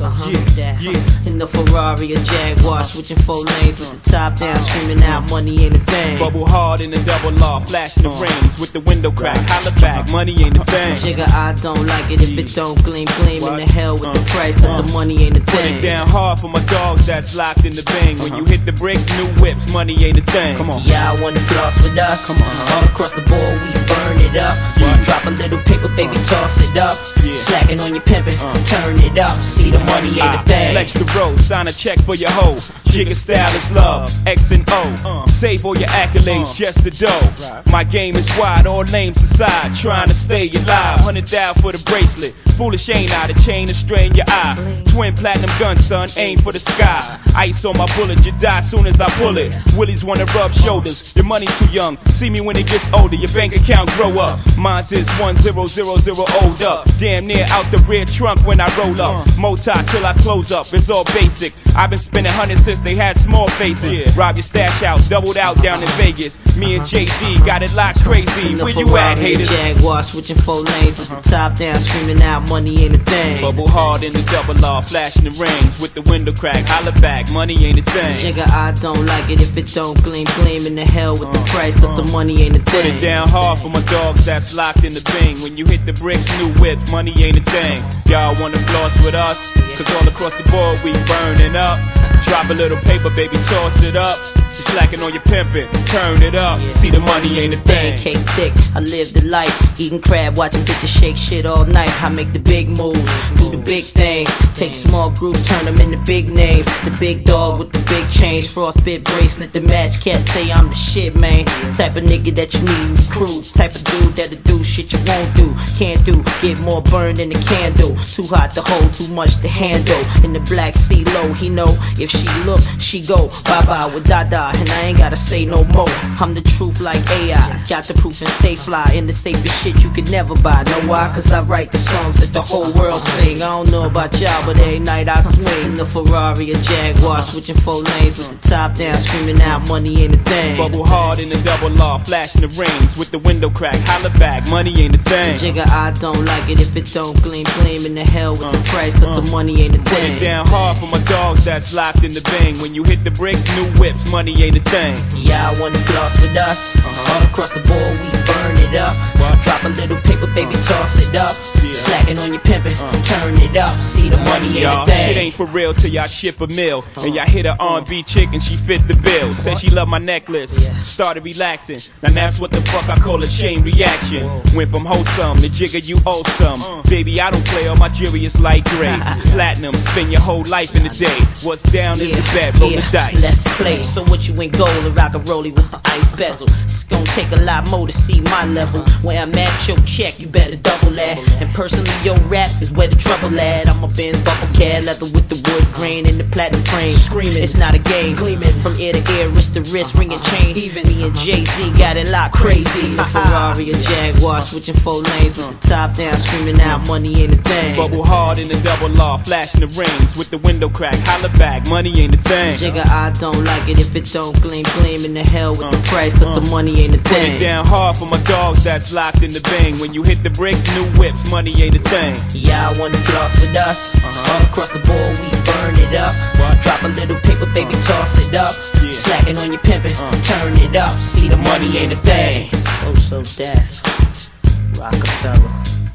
In the Ferrari or Jaguar, switching 4 lanes with the top down, screaming out, money ain't a thing. Bubble hard in the double law, flashing the rings with the window crack. Holla back, money ain't a thing. Jigga, I don't like it if it don't gleam, gleam. In the hell with the price, but the money ain't a thing. Put it down hard for my dogs that's locked in the bang. When you hit the bricks, new whips, money ain't a thing. Come on. Yeah, I wanna floss with us. Come on. All across the board, we burn it up. Drop a little paper, baby, toss it up. Slacking on your pimpin', turn it up. See the money ain't a thing. Flex the road, sign a check for your hoe. Jigga style is love, X and O. Save all your accolades, just the dough. My game is wide, all names aside. Trying to stay alive, 100,000 for the bracelet. Foolish ain't I, the chain to strain your eye. Twin platinum gun, son, aim for the sky. Ice on my bullet, you die soon as I pull it. Willies wanna rub shoulders, your money's too young. See me when it gets older, your bank account grow up. Mine's is 1000 old up. Damn near out the rear trunk when I roll up. Mota till I close up, it's all basic. I've been spending hundreds since they had small faces. Rob your stash out, doubled out down in Vegas. Me and JD got it locked crazy. Where you at, haters? Jaguar, switching 4 lanes with the top down, screaming out, money ain't a thing. Bubble hard in the double law, flashing the rings with the window crack. Holla back, money ain't a thing. Jigga, I don't like it if it don't gleam, gleam. In the hell with the price, but the money ain't a thing. Put it down hard for my dogs that's locked in the bing. When you hit the bricks, new whip, money ain't a thing. Y'all wanna floss with us? Cause all across the board we burning up. Drop a little paper, baby, toss it up. You slacking on your pimpin', turn it up. See the money ain't a thing. Cake thick, I live the life. Eating crab, watching bitches shake shit all night. I make the big moves, do the big things. Take small groups, turn them into big names. The big dog with the big change, frostbit bracelet, the match cat say I'm the shit, man. Type of nigga that you need in the crew. Type of dude that'll do shit you won't do, can't do. Get more burned than a candle. Too hot to hold, too much to handle. In the Black Sea low, he know if she look, she go bye-bye with Dada. And I ain't gotta say no more. I'm the truth like AI. Got the proof and stay fly. In the safest shit you could never buy. Know why? Cause I write the songs that the whole world sing. I don't know about y'all, but every night I swing. In the Ferrari or Jaguar, switching 4 lanes with the top down, screaming out, money ain't a thing. Bubble hard in the double law, flashing the rings with the window crack. Holla back, money ain't a thing. Jigga, I don't like it if it don't gleam, gleam. In the hell with the price, but the money ain't a thing. Put it down hard for my dogs that's locked in the bang. When you hit the bricks, new whips, money ain't a thing. Yeah, I wanna floss with us. All across the board, we burn it up. Drop a little paper, baby, toss it up. Slacking on your pimpin', turn it up. See the money ain't a thing. Shit ain't for real till y'all ship a meal. And y'all hit a R&B chick and she fit the bill. Said she loved my necklace, started relaxing. Now that's what the fuck I call a chain reaction. Went from wholesome to jigger, you awesome. Baby, I don't play, all my jewelry is light gray. Platinum, spend your whole life in a day. What's down is a bet, roll the dice. Let's play. So what you in gold and rock a rollie with the ice bezel. It's gonna take a lot more to see my level. Where I'm at, your check, you better double that. And personally, your raps is where the trouble at. I'm a Benz bubble cat, leather with the wood grain and the platinum frame. Screaming, it's not a game. Gleaming from ear to ear, wrist to wrist, ringing chain. Even me and Jay-Z got it locked crazy. The Ferrari or Jaguar, switching 4 lanes with the top down, screaming out, money ain't a thing. Bubble hard in the double law, flashing the rings with the window crack. Holla back, money ain't a thing. Jigga, I don't like it if it don't gleam, gleam. In the hell with the price, but the money ain't a thing. Put it down hard for my dogs that's locked in the bang. When you hit the bricks, new whips, money ain't a thing. Yeah, I wanna floss with us. All across the board, we burn it up. Drop a little paper, baby, toss it up. Slacking on your pimpin', turn it up. See the money ain't a thing. Oh, so deaf. Rockefeller,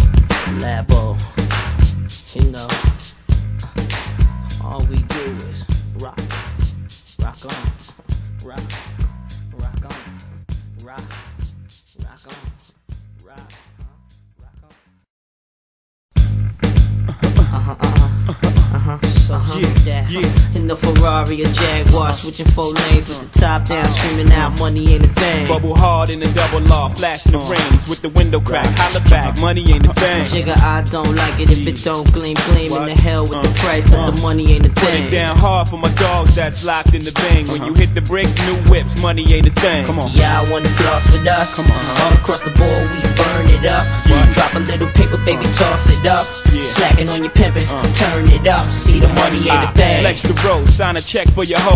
Labo. You know, all we do is rock, rock on, rock, rock on, rock, rock on, rock, rock on. So in the Ferrari or Jaguar, switching 4 lanes with the top down, screaming out, money ain't a thing. Bubble hard in the double law, flashing the rings with the window crack. Holla back, money ain't a thing. Jigga, I don't like it if it don't gleam, gleam. In the hell with the price, but the money ain't a thing. Put it down hard for my dogs that's locked in the bang. When you hit the bricks, new whips, money ain't a thing. Come on. Yeah, I wanna floss with us. All across the board, we burn it up. Drop a little paper, baby, toss it up. Slacking on your pimpin', turn it up. See the money ain't a thing. Flex the road, sign a check for your hoe.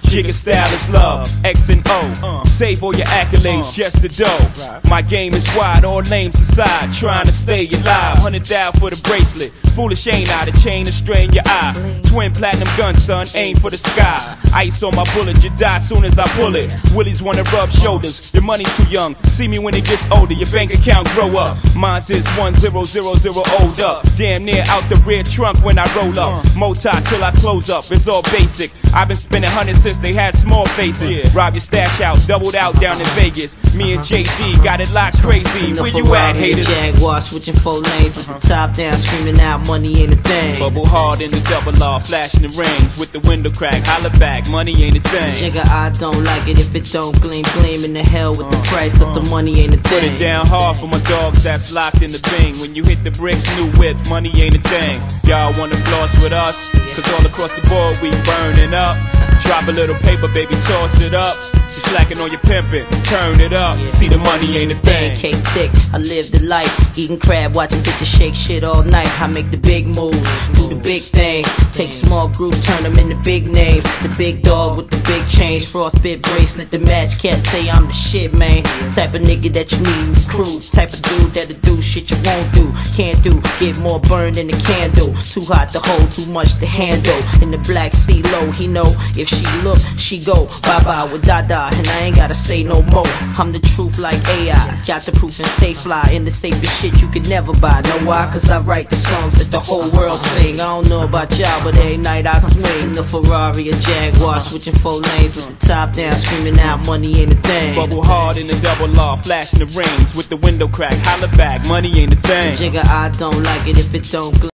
Jigga style is love, X and O. Save all your accolades, just the dough. My game is wide, all names aside. Trying to stay alive, 100 down for the bracelet. Foolish ain't I, the chain to strain your eye. Twin platinum gun, son, aim for the sky. Ice on my bullet, you die soon as I pull it. Willies wanna rub shoulders, your money's too young. See me when it gets older, your bank account grow up. Mine's is 1000 old up. Damn near out the rear trunk when I roll up. Moti till I close up, it's all basic. I've been spending hundreds since they had small faces. Rob your stash out, doubled out down in Vegas. Me and JD got it locked crazy. Where you at, haters? Jaguar switching 4 lanes with the top down, screaming out money ain't a thing. Bubble hard in the double R, flashing the rings with the window crack. Holla back, money ain't a thing. Jigga, I don't like it if it don't gleam. In the hell with the price, cause the money ain't a thing. Put it down hard for my dogs that's locked in the bing. When you hit the bricks, new whip, money ain't a thing. Y'all wanna floss with us? Cause all across the board we burning up. Drop a little paper, baby, toss it up. You slacking on your pimpin', turn it up. See the money ain't a thing. Cake thick, I live the life. Eating crab, watching bitches shake shit all night. I make the big moves, do the big thing. Take small groups, turn them into big names. The big dog with the big change, frostbit bracelet. The match cat say I'm the shit, man. Type of nigga that you need in the crew. Type of dude that'll do shit you won't do, can't do. Get more burned than a candle. Too hot to hold, too much to handle. In the black sea low, he know if she look, she go bye-bye with Dada. And I ain't gotta say no more. I'm the truth like AI. Got the proof and stay fly. In the safest shit you could never buy. Know why? Cause I write the songs that the whole world sing. I don't know about y'all, but every night I swing. The Ferrari, a Jaguar, switching 4 lanes with the top down, screaming out money ain't a thing. Bubble hard in the double R, flashing the rings with the window crack. Holla back, money ain't a thing. Jigga, I don't like it if it don't